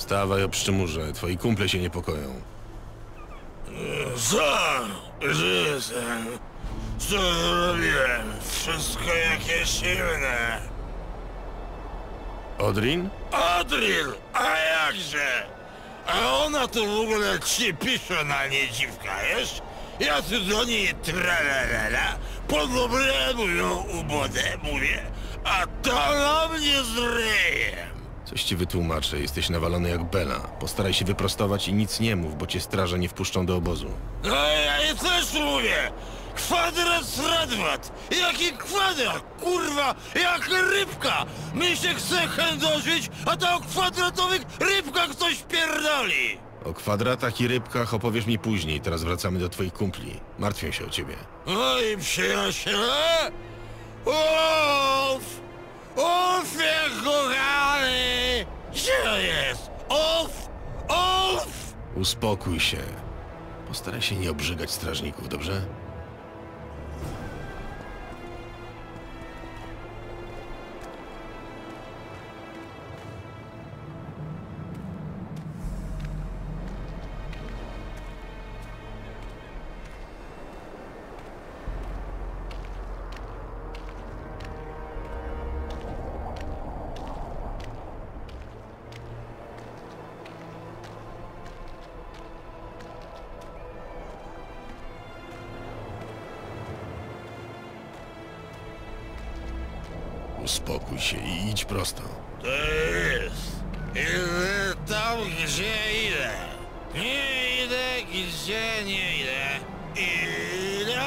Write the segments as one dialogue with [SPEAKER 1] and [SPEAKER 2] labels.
[SPEAKER 1] Wstawaj, obszczymurze, twoi kumple się niepokoją.
[SPEAKER 2] Co? Żyję. Co robiłem? Wszystko jakieś silne.
[SPEAKER 1] Odrin?
[SPEAKER 2] Adril! A jakże? A ona to w ogóle ci pisze na nie dziwka, wiesz? Ja tu do niej tralalala, po dobremu ją ubodę mówię, a ta na mnie z ryjem.
[SPEAKER 1] Coś ci wytłumaczę, jesteś nawalony jak Bela. Postaraj się wyprostować i nic nie mów, bo cię straże nie wpuszczą do obozu.
[SPEAKER 2] No ja jej też mówię! Kwadrat sradwat! Jaki kwadrat? Kurwa, jak rybka! My się chce chędożyć, a ta o kwadratowych rybkach coś pierdoli!
[SPEAKER 1] O kwadratach i rybkach opowiesz mi później, teraz wracamy do twoich kumpli. Martwią się o ciebie.
[SPEAKER 2] Oj, przyjaciele! Uff! Uff, jak kochany! Gdzie to jest? Uff! Uff!
[SPEAKER 1] Uspokój się. Postaraj się nie obrzygać strażników, dobrze? Uspokój się i idź prosto.
[SPEAKER 2] To jest. Idę tam, gdzie idę. Nie idę, gdzie nie idę. Idę!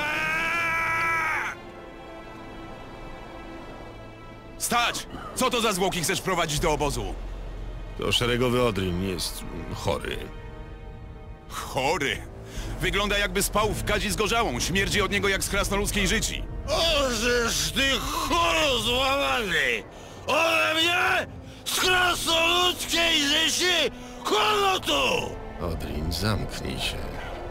[SPEAKER 3] Stać! Co to za zwłoki chcesz prowadzić do obozu?
[SPEAKER 1] To szeregowy Odrin jest chory.
[SPEAKER 3] Chory! Wygląda jakby spał w kadzi zgorzałą. Śmierdzi od niego jak z krasnoludzkiej życi.
[SPEAKER 2] Ożeż ty choro złamany! Ode mnie? Z krasnoludzkiej życi? Kogo tu?
[SPEAKER 1] Odrin, zamknij się.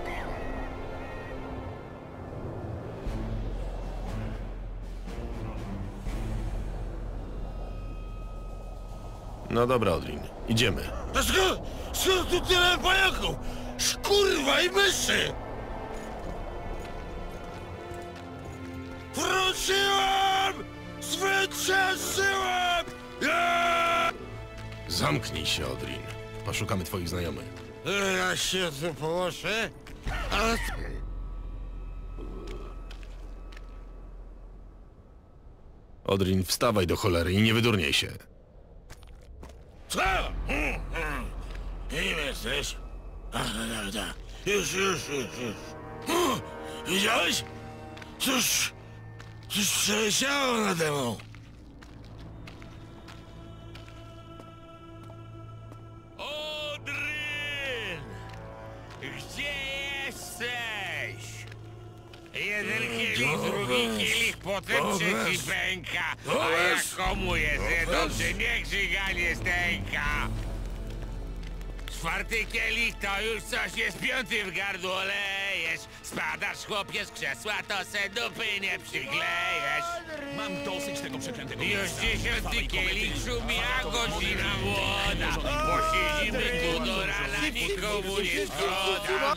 [SPEAKER 1] No dobra, Odrin, idziemy.
[SPEAKER 2] A skąd tu tyle pajaków? Szkurwa i myszy! Wróciłem! Zwyciężyłem! Yeah!
[SPEAKER 1] Zamknij się, Odrin. Poszukamy twoich znajomych.
[SPEAKER 2] Ja się tu położę, ale...
[SPEAKER 1] Odrin, wstawaj do cholery i nie wydurniej się.
[SPEAKER 2] Co? Kim jesteś? Ach, tak. Już. Widziałeś? Coś przeleciało nade mną. Odryn! Gdzie jesteś? Jeden kielich, drugi kielich, potem trzeci pęka. A jak komu jest jedący, niech żyganie stęka. Czwarty kielich to już coś jest, piąty w gardło lejesz. Spadasz chłopie z krzesła, to se dupy nie przyklejesz.
[SPEAKER 3] Mam dosyć tego przeklętego
[SPEAKER 2] Już
[SPEAKER 3] miejsca.
[SPEAKER 2] 10 kielich szumi, a godzina młoda. Posiedzimy tu do rana, nikomu nie szkoda.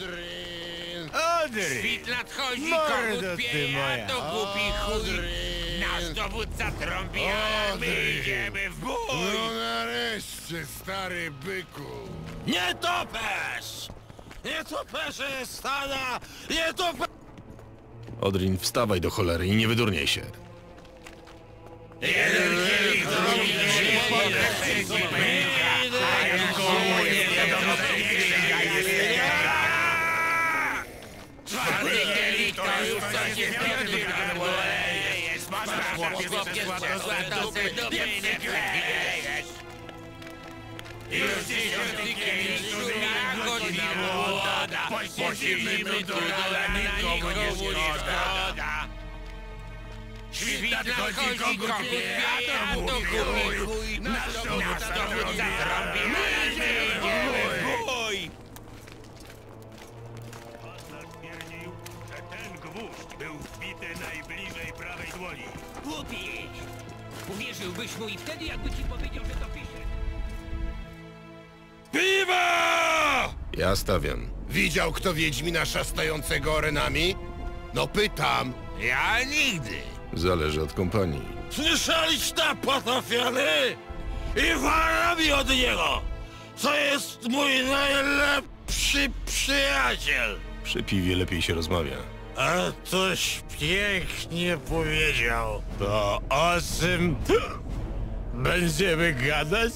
[SPEAKER 2] Świt nadchodzi, kogut pieje, a to głupi chuj. Nasz dowódca trąbi, a my idziemy w bój.
[SPEAKER 4] No nareszcie, stary byku!
[SPEAKER 2] Nie topesz! Nie topesz stada! Nie topesz!
[SPEAKER 1] Odrin, wstawaj do cholery i nie wydurniej się.
[SPEAKER 2] Jeden kielich, drugi kielich, potem trzeci pęka, a jak komu nie wiadomo, co jest czwarty kielich to już coś jest, piąty w gardło lejesz. Spadasz chłopie z krzesła, to se dupy nie przyklejesz. Już 10 kielich szumi, a godzina młoda. Posiedzimy tu do rana, nikomu nie szkoda. Świt nadchodzi, kogut pieje, a to głupi chuj. Nasz dowódca trąbi, a my idziemy w bój.
[SPEAKER 5] Stwierdził, że ten gwóźdź był wbity najbliżej prawej dłoni.
[SPEAKER 6] Głupi! Uwierzyłbyś mu i wtedy, jakby ci powiedział, że to pisze.
[SPEAKER 4] Piwa!
[SPEAKER 1] Ja stawiam.
[SPEAKER 4] Widział kto Wiedźmina szastającego arenami? No pytam.
[SPEAKER 2] Ja nigdy.
[SPEAKER 1] Zależy od kompanii.
[SPEAKER 2] Słyszeliście potrafiony? I wara mi od niego! To jest mój najlepszy przyjaciel!
[SPEAKER 1] Przy piwie lepiej się rozmawia.
[SPEAKER 2] A toś pięknie powiedział. To o czym będziemy gadać?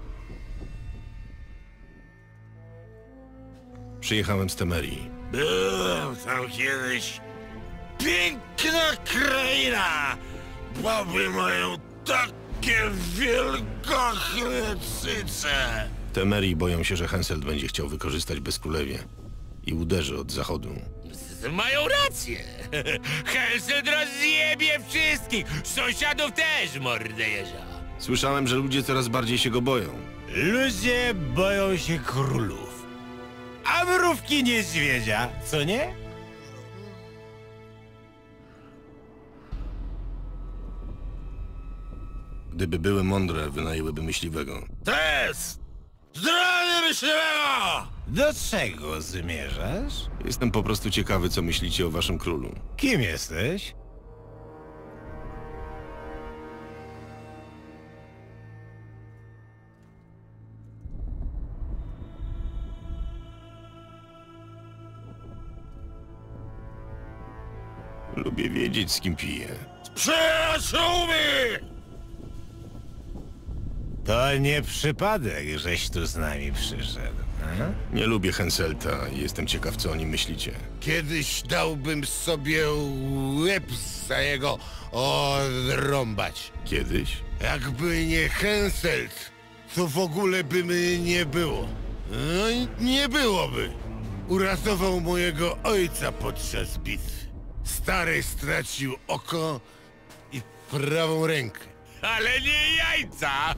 [SPEAKER 1] Przyjechałem z Temerii.
[SPEAKER 2] Byłem tam kiedyś. Piękna kraina! Baby mają takie wielgachne cyce!
[SPEAKER 1] W Temerii boją się, że Henselt będzie chciał wykorzystać bezkulewie i uderzy od zachodu.
[SPEAKER 2] Mają rację. Henselt rozjebie wszystkich. Sąsiadów też, mordę jeża.
[SPEAKER 1] Słyszałem, że ludzie coraz bardziej się go boją.
[SPEAKER 6] Ludzie boją się królów. A mrówki niedźwiedzia, co nie?
[SPEAKER 1] Gdyby były mądre, wynajęłyby myśliwego.
[SPEAKER 2] Test! Zdrowie myśliwego!
[SPEAKER 6] Do czego zmierzasz?
[SPEAKER 1] Jestem po prostu ciekawy, co myślicie o waszym królu.
[SPEAKER 6] Kim jesteś?
[SPEAKER 1] Lubię wiedzieć, z kim piję.
[SPEAKER 2] Przyjaciółmi!
[SPEAKER 6] To nie przypadek, żeś tu z nami przyszedł.
[SPEAKER 1] Nie lubię Henselta i jestem ciekaw, co o nim myślicie.
[SPEAKER 4] Kiedyś dałbym sobie łeb za jego odrąbać.
[SPEAKER 1] Kiedyś?
[SPEAKER 4] Jakby nie Henselt, to w ogóle by mnie nie było. No i nie byłoby. Uratował mojego ojca podczas bitwy. Stary stracił oko i prawą rękę.
[SPEAKER 2] Ale nie jajca!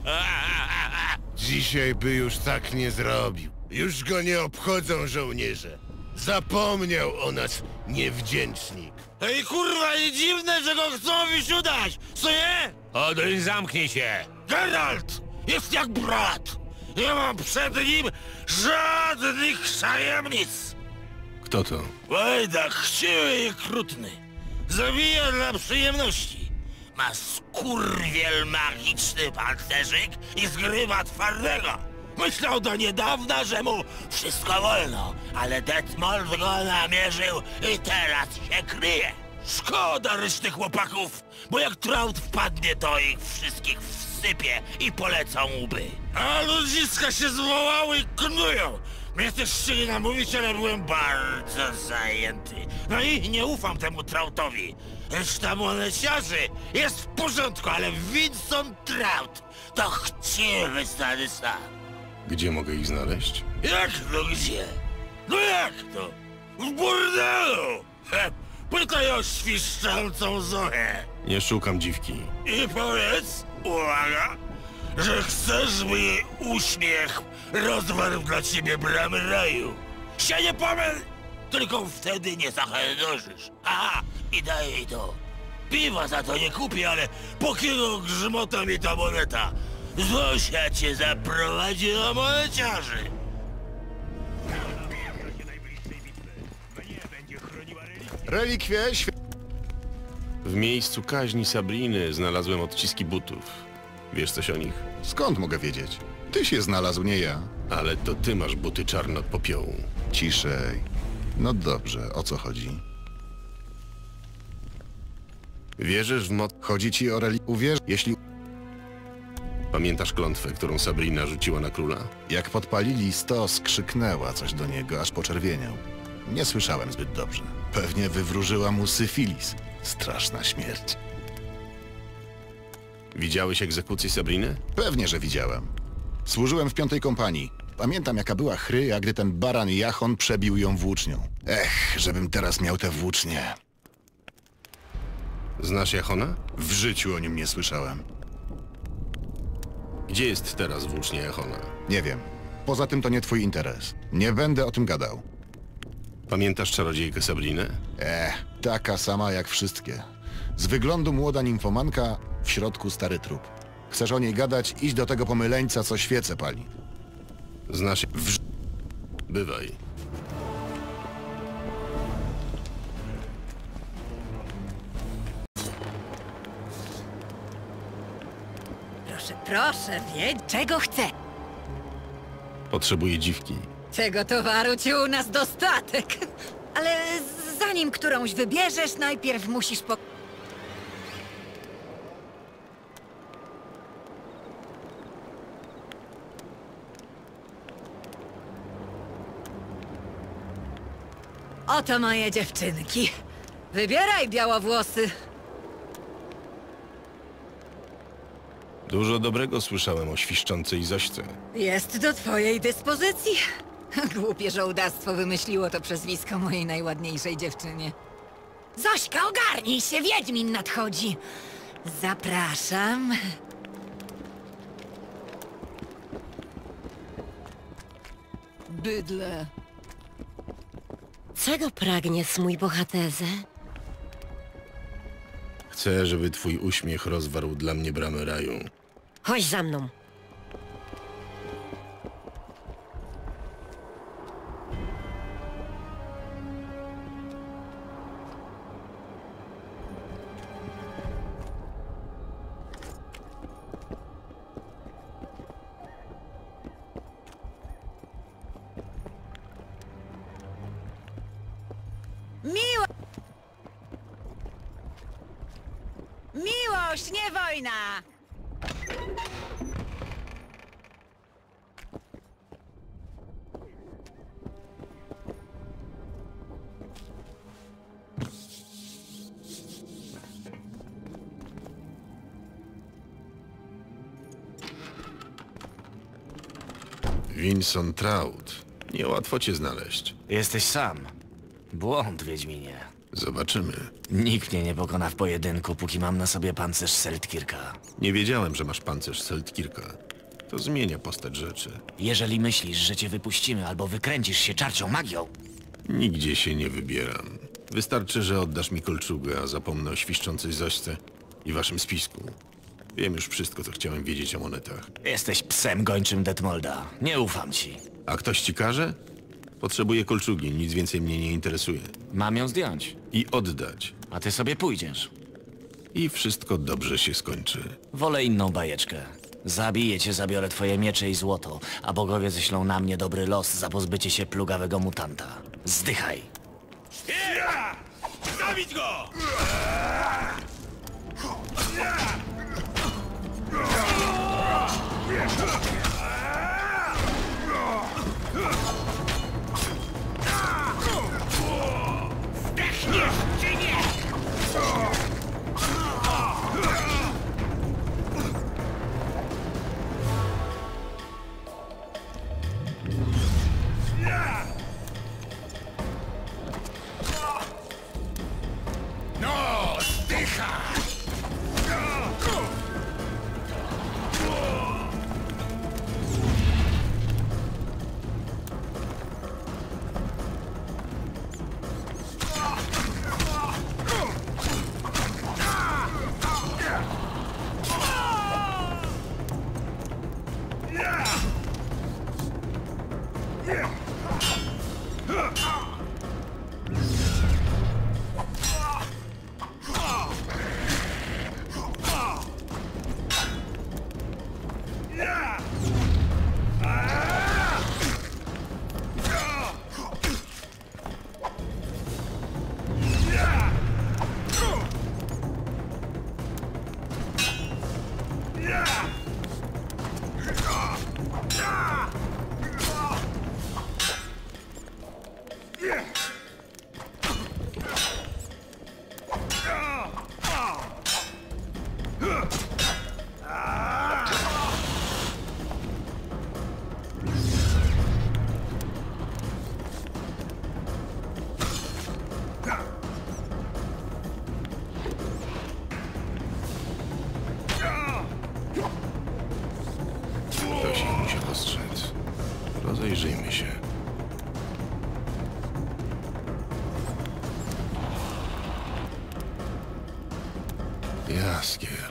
[SPEAKER 4] Dzisiaj by już tak nie zrobił. Już go nie obchodzą żołnierze. Zapomniał o nas niewdzięcznik.
[SPEAKER 2] Ej kurwa, i dziwne, że go chcą wysiudać, co nie? Odoń, zamknij się! Geralt! Jest jak brat! Nie mam przed nim żadnych tajemnic!
[SPEAKER 1] Kto to?
[SPEAKER 2] Łajdak chciwy i krutny. Zabija dla przyjemności. Ma skurwiel magiczny pancerzyk i zgrywa twardego. Myślał do niedawna, że mu wszystko wolno, ale Detmold go namierzył i teraz się kryje. Szkoda reszty chłopaków, bo jak Traut wpadnie, to ich wszystkich wsypie i polecą łby. A ludziska się zwołały i knują. Mnie też chcieli namówić, ale byłem bardzo zajęty. No i nie ufam temu Trautowi. Reszta moneciarzy jest w porządku, ale Vincent Traut to chciwy sadysta.
[SPEAKER 1] Gdzie mogę ich znaleźć?
[SPEAKER 2] Jak to gdzie? No jak to? W burdelu! Pytaj o świszczącą Zoę.
[SPEAKER 1] Nie szukam dziwki.
[SPEAKER 2] I powiedz, uwaga, że chcesz, by jej uśmiech rozwarł dla ciebie bramy raju. Się nie pomyl! Tylko wtedy nie zachędożysz. Aha, i daj jej to. Piwa za to nie kupię, ale po kilo grzmota mi ta moneta. Zosia cię zaprowadzi do moneciarzy.
[SPEAKER 3] Relikwie,
[SPEAKER 1] W miejscu kaźni Sabriny znalazłem odciski butów. Wiesz coś o nich?
[SPEAKER 3] skąd mogę wiedzieć? Tyś je znalazł, nie ja.
[SPEAKER 1] Ale to ty masz buty czarne od popiołu.
[SPEAKER 3] Ciszej. No dobrze, o co chodzi?
[SPEAKER 1] Wierzysz w moc...
[SPEAKER 3] Chodzi ci o Uwierz, jeśli...
[SPEAKER 1] Pamiętasz klątwę, którą Sabrina rzuciła na króla?
[SPEAKER 3] Jak podpalili stos, krzyknęła coś do niego, aż poczerwieniał. Nie słyszałem zbyt dobrze. Pewnie wywróżyła mu syfilis. Straszna śmierć.
[SPEAKER 1] Widziałeś egzekucję Sabriny?
[SPEAKER 3] Pewnie, że widziałem. Służyłem w 5. kompanii. Pamiętam, jaka była chryja, gdy ten baran Jachon przebił ją włócznią. Ech, żebym teraz miał tę włócznię.
[SPEAKER 1] Znasz Jachona?
[SPEAKER 3] W życiu o nim nie słyszałem.
[SPEAKER 1] Gdzie jest teraz włócznia Jachona?
[SPEAKER 3] Nie wiem. Poza tym to nie twój interes. Nie będę o tym gadał.
[SPEAKER 1] Pamiętasz czarodziejkę Sabrinę?
[SPEAKER 3] Taka sama jak wszystkie. Z wyglądu młoda nimfomanka, w środku stary trup. Chcesz o niej gadać? Idź do tego pomyleńca, co świece pali.
[SPEAKER 1] Znasz... Bywaj.
[SPEAKER 7] Proszę, proszę, wiedz, czego chcę.
[SPEAKER 1] Potrzebuję dziwki.
[SPEAKER 7] Tego towaru ci u nas dostatek. Ale zanim którąś wybierzesz, najpierw musisz Oto moje dziewczynki. Wybieraj, białowłosy.
[SPEAKER 1] Dużo dobrego słyszałem o świszczącej Zośce.
[SPEAKER 7] Jest do twojej dyspozycji. Głupie żołdastwo wymyśliło to przezwisko mojej najładniejszej dziewczynie. Zośka, ogarnij się, wiedźmin nadchodzi. Zapraszam. Bydle.
[SPEAKER 8] Czego pragniesz, mój bohaterze?
[SPEAKER 1] Chcę, żeby twój uśmiech rozwarł dla mnie bramę raju.
[SPEAKER 8] Chodź za mną.
[SPEAKER 7] Miłość, nie wojna!
[SPEAKER 1] Vincent Traut. Niełatwo cię znaleźć.
[SPEAKER 2] Jesteś sam. Błąd, Wiedźminie.
[SPEAKER 1] Zobaczymy.
[SPEAKER 2] Nikt mnie nie pokona w pojedynku, póki mam na sobie pancerz Seltkirka.
[SPEAKER 1] Nie wiedziałem, że masz pancerz Seltkirka. To zmienia postać rzeczy.
[SPEAKER 2] Jeżeli myślisz, że cię wypuścimy albo wykręcisz się czarcią magią,
[SPEAKER 1] Nigdzie się nie wybieram. Wystarczy, że oddasz mi kolczugę, a zapomnę o świszczącej Zośce i waszym spisku. Wiem już wszystko, co chciałem wiedzieć o monetach.
[SPEAKER 2] jesteś psem gończym Detmolda. Nie ufam ci.
[SPEAKER 1] A ktoś ci każe? Potrzebuję kolczugi, nic więcej mnie nie interesuje.
[SPEAKER 2] Mam ją zdjąć,
[SPEAKER 1] I oddać.
[SPEAKER 2] a ty sobie pójdziesz.
[SPEAKER 1] I wszystko dobrze się skończy.
[SPEAKER 2] Wolę inną bajeczkę. Zabiję cię, zabiorę twoje miecze i złoto, a bogowie ześlą na mnie dobry los za pozbycie się plugawego mutanta. Zdychaj!
[SPEAKER 5] Zabić go! Zdechniesz czy nie? No, zdychaj!
[SPEAKER 1] Ktoś ich musi dostrzec. Rozejrzyjmy się. Jaskier.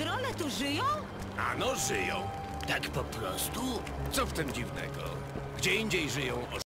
[SPEAKER 7] trolle tu żyją?
[SPEAKER 9] Ano żyją. Tak po prostu? Co w tym dziwnego? Gdzie indziej żyją